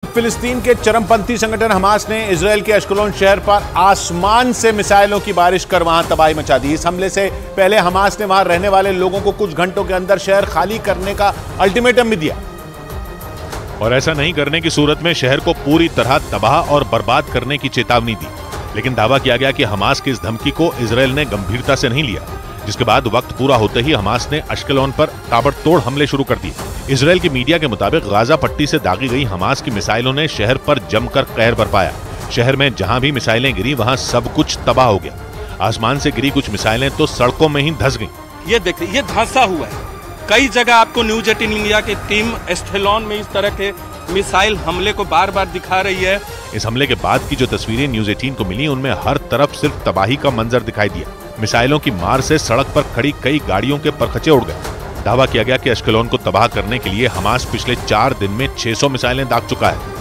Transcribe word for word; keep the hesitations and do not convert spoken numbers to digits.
फिलिस्तीन के चरमपंथी संगठन हमास ने इजरायल के अश्कलोन शहर पर आसमान से मिसाइलों की बारिश कर वहां तबाही मचा दी। इस हमले से पहले हमास ने वहां रहने वाले लोगों को कुछ घंटों के अंदर शहर खाली करने का अल्टीमेटम भी दिया और ऐसा नहीं करने की सूरत में शहर को पूरी तरह तबाह और बर्बाद करने की चेतावनी दी। लेकिन दावा किया गया कि हमास की इस धमकी को इजरायल ने गंभीरता से नहीं लिया, जिसके बाद वक्त पूरा होते ही हमास ने अश्कलोन पर ताबड़तोड़ हमले शुरू कर दिए। इजरायल की मीडिया के मुताबिक गाजा पट्टी से दागी गई हमास की मिसाइलों ने शहर पर जमकर कहर बरपाया। शहर में जहां भी मिसाइलें गिरी वहां सब कुछ तबाह हो गया। आसमान से गिरी कुछ मिसाइलें तो सड़कों में ही धंस गईं। ये देखिए, ये धंसा हुआ है। कई जगह आपको न्यूज एटीन इंडिया की टीम एश्केलोन में इस तरह के मिसाइल हमले को बार बार दिखा रही है। इस हमले के बाद की जो तस्वीरें न्यूज एटीन को मिली उनमें हर तरफ सिर्फ तबाही का मंजर दिखाई दिया। मिसाइलों की मार से सड़क पर खड़ी कई गाड़ियों के परखचे उड़ गए। दावा किया गया कि अश्कलोन को तबाह करने के लिए हमास पिछले चार दिन में छह सौ मिसाइलें दाग चुका है।